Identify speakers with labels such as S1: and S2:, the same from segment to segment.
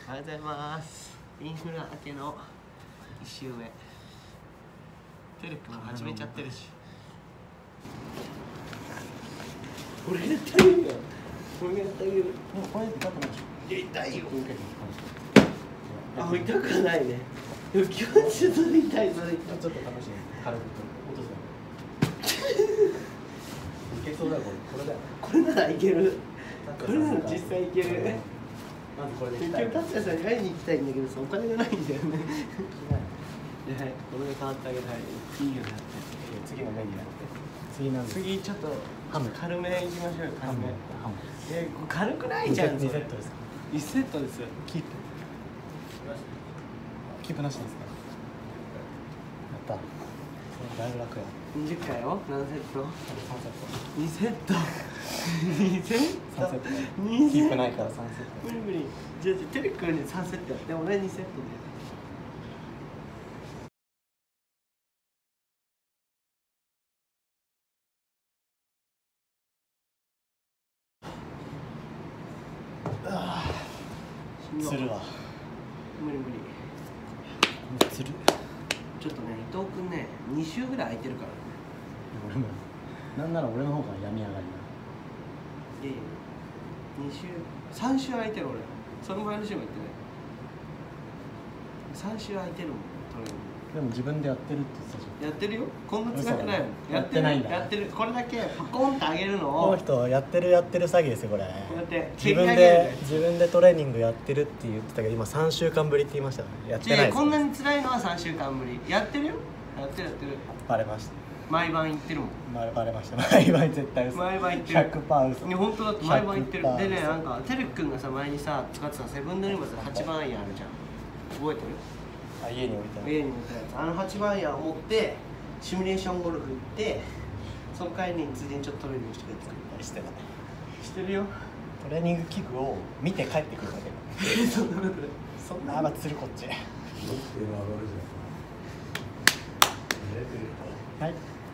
S1: おはようございます。インフラ明けの1週目。テレクも始めちゃってるし。俺がやってあげるよ。俺がやってあげる。
S2: もうこれ痛くないでしょ。
S1: いや、痛いよ。あ、痛くはないね。でも気持ちそれ痛い、それ痛い。
S2: ちょっと試しに軽く落とすよ。いけそうだよ、これだよ。
S1: これならいける。これなら実際いける。
S2: まずこれで
S1: 結局達也さんに会いに行きたいんだけどさ、お金がないんだよね。はい、俺が代わってあげたい。いいよね。
S2: 次のメニューやって。次なんです。
S1: 次ちょっと
S2: ハム
S1: 軽めいきましょうよ。軽め。
S2: ハム。
S1: 軽くないじゃん。
S2: 2セットですか。
S1: 1セットです。
S2: キープ。キープなしですか。やった。だいぶ楽や。
S1: 20回よ。何セット？2
S2: 3
S1: セット。2セット。
S2: 3セット。
S1: 2
S2: キープないから3セット。
S1: 無理無理。じゃあテレクに3セットやって、俺2セットで。
S2: つるわ。
S1: 無理無理。
S2: つる。
S1: ちょっとね、伊藤君ね、2週ぐらい空いてるからね。
S2: 俺も。なんなら俺の方が病み上がりな。
S1: いやいや、2週、3週空いてる俺。その前の週も行ってない。3週空いてるもん、トレーニング。
S2: でも自分でやってるって言ってたじゃん。
S1: やってるよ。こんな辛くないもん。
S2: やってないんだ。
S1: やってる。これだけパコンって上げるのを。
S2: この人やってる詐欺ですよこれ。
S1: こうやって
S2: 自分でトレーニングやってるって言ってたけど今3週間ぶりって言いましたね。やってないです。
S1: こんなに辛いのは3週間ぶり。やってるよ。やってる。
S2: バレました。
S1: 毎晩行ってるもん。
S2: バレました。毎晩絶対嘘。
S1: 毎晩行ってる。
S2: 100%嘘。
S1: ね、本当だって毎晩行ってる。
S2: 100%
S1: でね、なんかテレク君がさ、前にさ使ってたセブンドリームズ8番アイアンあるじゃん。覚えてる？
S2: あ、家に置いてある。
S1: 家に置いたやつ。あの8番アイアンを持ってシミュレーションゴルフ行って、その帰りについでにちょっとトレーニングしてくれて
S2: してたね。
S1: してるよ。
S2: トレーニング器具を見て帰ってくるだけ。
S1: そんなことない。
S2: そんなつるこっち。はい。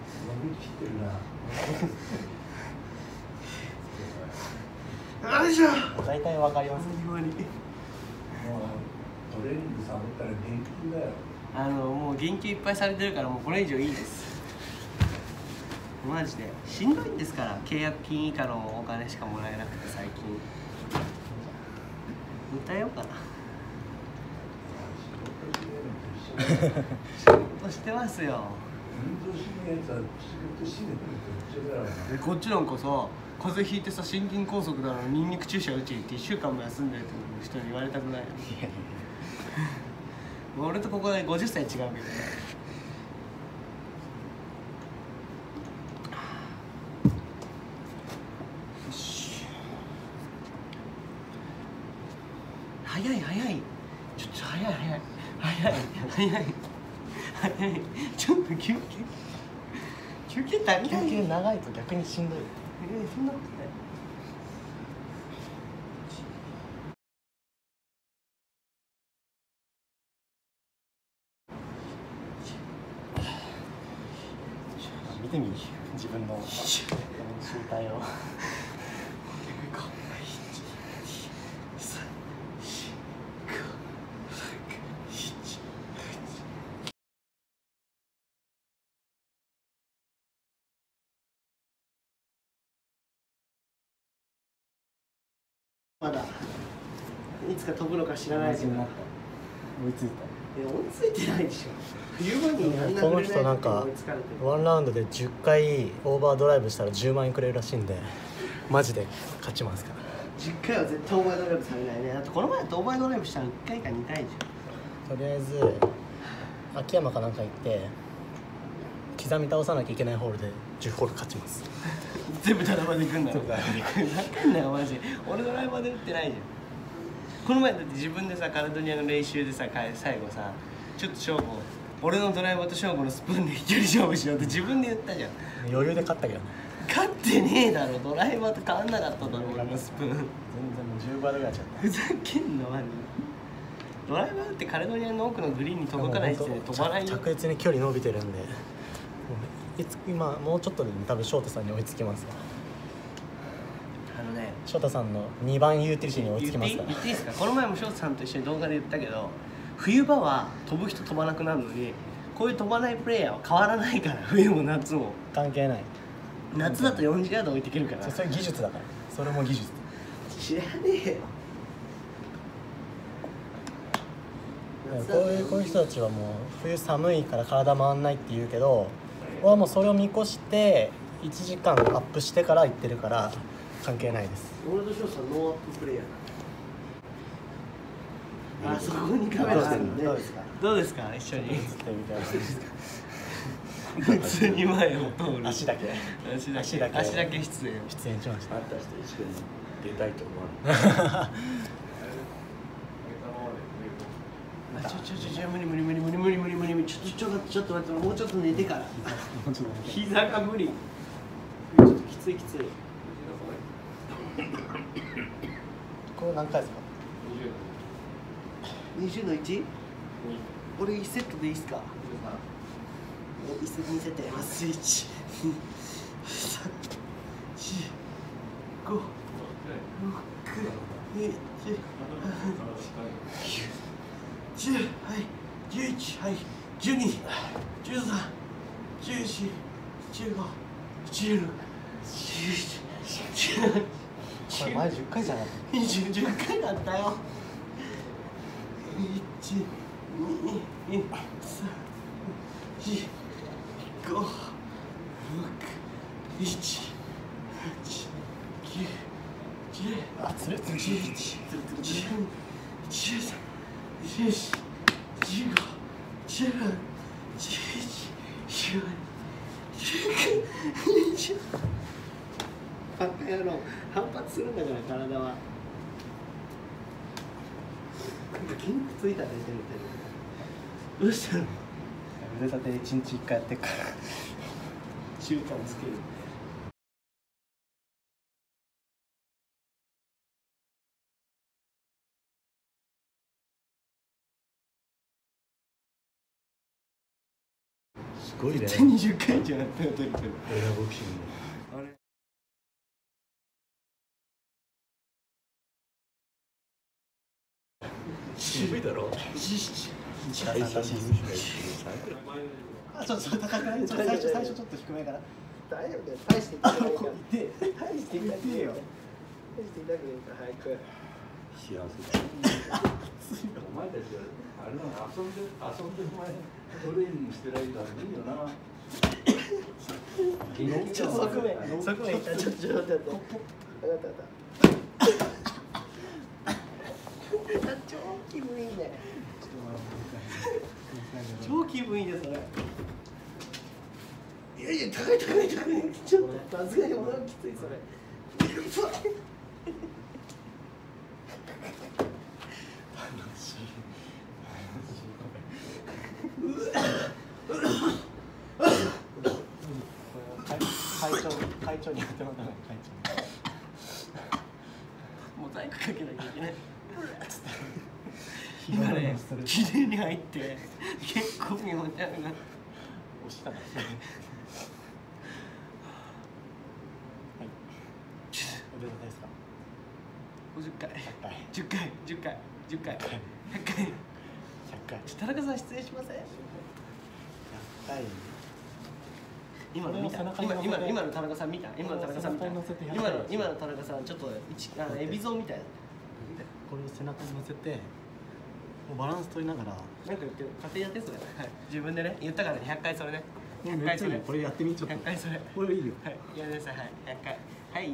S1: よいしょ。
S2: 大体わかります。
S3: トレーニングサボったら元気だよ。
S1: もう元気いっぱいされてるから、もうこれ以上いいです。マジでしんどいんですから。契約金以下のお金しかもらえなくて最近。歌えようかな。仕事してますよ。
S3: 運動しないやつは仕事しないのと一緒だよ。
S1: こっちなんかさ、風邪ひいてさ、心筋梗塞だのニンニク注射打ちに行って1週間も休んでるって人に言われたくない。俺とここで50歳違うけどね。よし。早いちょっと早いちょっと休憩足りない。
S2: 休憩長いと逆にしんどい。
S1: そんなことない。
S2: 見てみ、自分の練習体を。
S1: まだいつか飛ぶのか知らないけど、
S2: 追いつい
S1: 追いついてないでしょ。冬場にあんな
S2: この人なんかワンラウンドで10回オーバードライブしたら10万円くれるらしいんで、マジで勝ちますから。
S1: 10回は絶対オーバードライブされないね。だってこの前だとオーバードライブしたら1回か2回じゃん。
S2: とりあえず秋山かなんか行って刻み倒さなきゃいけないホールで10ホール勝ちます。
S1: 全部ドライバーで行くんだろ。分かんないよマジ。俺ドライバーで打ってないじゃん。この前だって自分でさ、カルドニアの練習でさ、最後さ、ちょっと勝負、俺のドライバーと勝負のスプーンで飛距離勝負しようって自分で言ったじゃん。
S2: 余裕で勝ったけどね。
S1: 勝ってねえだろ。ドライバーと変わんなかっただろ俺のスプーン。
S2: 全然もう10倍ぐらいちゃった。
S1: ふざけんのマジ。ドライバーってカルドニアの奥のグリーンに届かない人で飛ばないよ。
S2: 着実に距離伸びてるんで、今もうちょっとで多分ショートさんに追いつきますわ。
S1: ね、
S2: 翔太さんの2番ユーティリティに追いつきますから
S1: 言っていいですか。この前も翔太さんと一緒に動画で言ったけど、冬場は飛ぶ人飛ばなくなるのに、こういう飛ばないプレイヤーは変わらないから。冬も夏も
S2: 関係ない。
S1: 夏だと40ヤード置いていけるから。
S2: それ技術だから。それも技術。
S1: 知らねえよ。
S2: こういう人たちはもう冬寒いから体回んないって言うけど、俺はもうそれを見越して1時間アップしてから行ってるから関係ないです。
S1: 俺と翔さんノーアッププレイヤーだ。あそこにカメラあるんで。どうですか一緒に。普通に前を通る。
S2: 足だけ
S1: 出演しました。
S2: あんた人一緒に出たいと思わない
S1: 無理ちょっと待ってもうちょっと寝てから膝が無理ちょっときつい
S2: これ何回ですか
S1: 20の 1？ 俺1セットでいいっすか1セット2セットやります1、2、3、4、5、6、7、8、9、10、はい、11、はい、12、13、14、15、16、17、
S2: これ前10回じゃなかった
S1: 10回だったよ。1、2、3、4、5、6、7、8、9、10、
S2: あ、つるつる
S1: 11、12、13、14、15、16、17、18、19、20。バカ野郎、反発するんだから体は。筋肉ついたね、どうしたの？
S2: 腕立て1日1回やってっから
S1: 習慣つける。
S2: すごいね。
S1: 絶対20回じゃなくてる。
S2: エラボクシング。
S1: あれ。
S2: 渋いだろ。最初あ、ちょっと高くない。最初ちょっと低めから。
S1: 大丈夫だよ。大して痛くないから。
S2: 大して痛くねえよ。
S1: 大して痛くないから早く。
S3: 幸せお前たちはあれなの遊んでお前トレーニングしてる間いいよな。
S1: ちょっと側面ちょっと待って。分かった。超気分いいね。超気分いいねそれ。いやいや高いちょっとさすがに俺はきついそれ。
S2: 会長にやってもらったね。会
S1: モザイクかけなきゃいけない。今ね、記念に入って結構気持ち悪いな。
S2: 押したな。はい。腕立てですか。
S1: 50回、
S2: 100回、
S1: 10回、10回、10回、100回、
S2: 100回。
S1: 田中さん出演しません？100
S2: 回。
S1: 今の見た？今の田中さん見た？今の田中さん見た？今の田中さんちょっとエビゾーみたいな。
S2: これを背中に乗せて。もうバランス取りながら
S1: なんか言ってる勝手にやってそれ、はい、自分でね言ったからね100回それね
S2: 100回それこれやってみちょっと
S1: 100回それ
S2: これいいよ
S1: はいやってくださいはい100回はい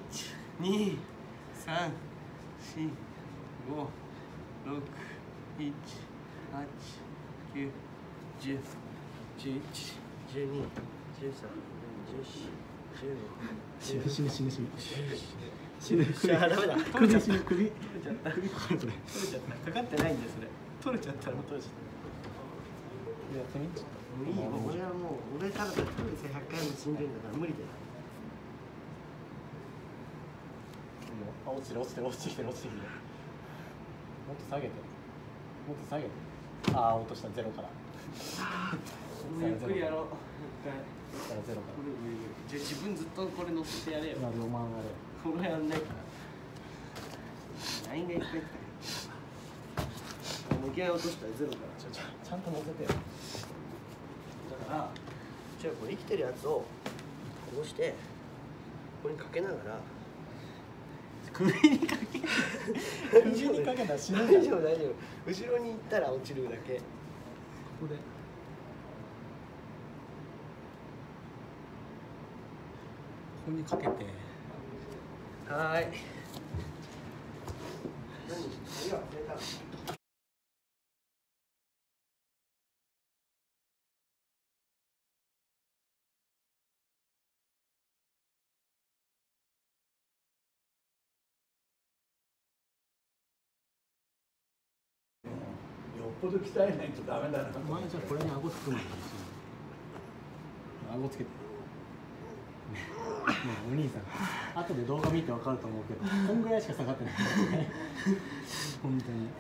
S1: 1、2、3、4、5、6、7、8、9、10、11、12、13、14、15、
S2: 死ぬ
S1: 死ぬ
S2: ダメだ首取れちゃった取れちゃった
S1: かかってないんですそれ取れちゃったの取れちゃった
S2: やってみちょっと
S1: いいよ俺はもう俺からだって100回も死んでるんだから無理だよ
S2: 落ちてきてるもっと下げてああ落としたゼロから
S1: ゆっくりやろう
S2: ゼロから
S1: じゃあ自分ずっとこれ乗せてやれよ
S2: 今ロマンあれ
S1: これやんないから LINE がいっぱい来た。いきなり落としたらゼロから。
S2: ちゃんと乗せてよ。
S1: だからじゃあこれ生きてるやつをこうしてここにかけながら首にかけ
S2: 首にかけたら死ぬ
S1: 大丈夫大丈夫。後ろに行ったら落ちるだけ。ここで
S2: ここにかけて。
S1: はーい。何？鍵は忘れたの？
S3: よっぽど鍛えないとダメだな。
S2: お前じゃあこれに顎つくまで顎つけて。ねえお兄さん、後で動画見てわかると思うけど、こんぐらいしか下がってない本当に。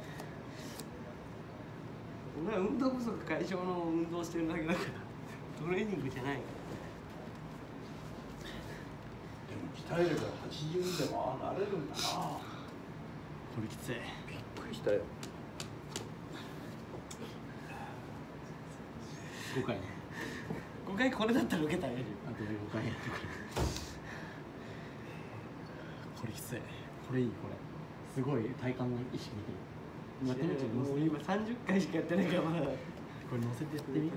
S1: お前運動不足解消の運動してるだけだからトレーニングじゃない。
S3: でも鍛えれば82でもなれるんだな。
S2: これきつい。
S1: びっくりしたよ。
S2: 5回ね。
S1: 5回これだったら受けてあげるよ。
S2: あとで5回やるからこれきつい。これいい。これすごい体幹の意識できる。今手持ちに乗せて。
S1: もう今30回しかやってないからまだ。
S2: これ乗せてやってみ。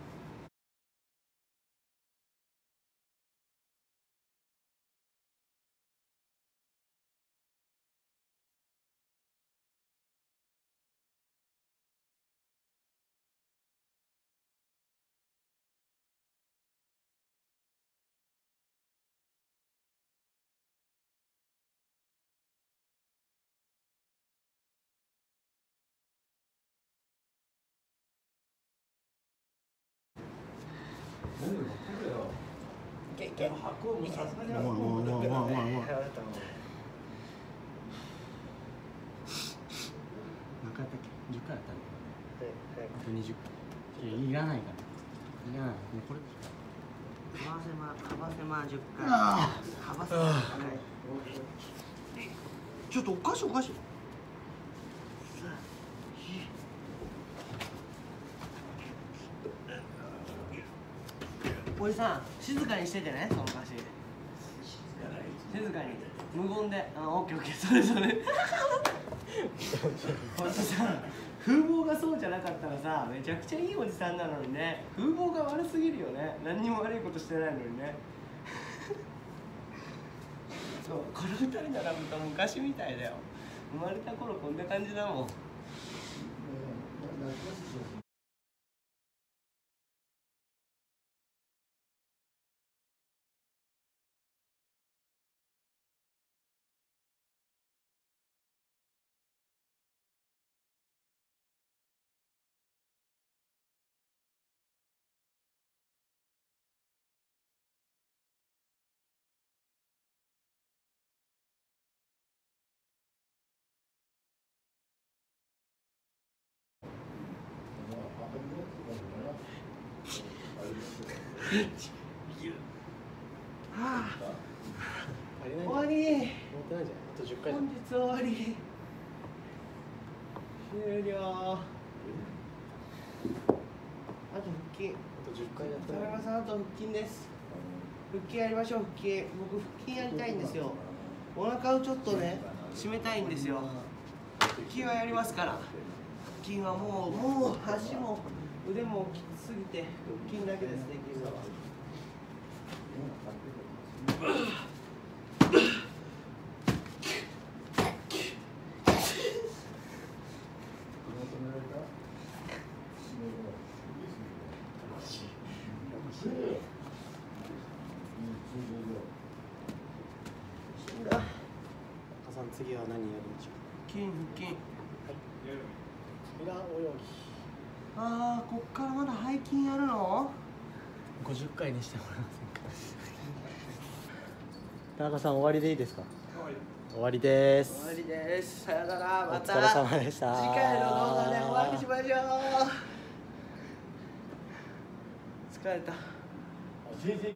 S3: 何でもこれよ。
S1: いけいけ。
S3: 箱もさすがに
S2: もうもうもうもうもうもう
S1: はい、あなたも。
S2: 中やったっけ？10回やったんだよ。あと20回。いらないから。いらない。もうこれ。
S1: 幅狭10回。
S2: あ
S1: 幅狭10回。ちょっとおかしいおかしい。おじさん、静かにしててね、その歌詞。静かに、無言で、オッケーオッケー、それそれ。ほんとさ、風貌がそうじゃなかったらさ、めちゃくちゃいいおじさんなのにね、風貌が悪すぎるよね、何にも悪いことしてないのにね。そう、この二人並ぶと昔みたいだよ。生まれた頃こんな感じだもん。はあ、終わり。
S2: 持ってないじゃん。あと10回だ。
S1: 本日終わり。終了。あと腹筋。
S2: あと10回やった
S1: 田中さん、あと腹筋です。腹筋やりましょう。腹筋、僕腹筋やりたいんですよ。お腹をちょっとね締めたいんですよ。腹筋はやりますから。腹筋はもう足も腕もきつすぎて腹筋だけですできるのは。
S2: さん、次は何やりましょう。
S1: 腹筋。
S2: 平泳
S1: ああ、こっからまだ背筋やるの
S2: ぎ50回にしてもらえませんか。田中さん、終わりでいいですか。終わりです。
S1: 終わりです。さよなら。また
S2: お疲れ様でした。
S1: 次回の動画でお会いしましょう。疲れた。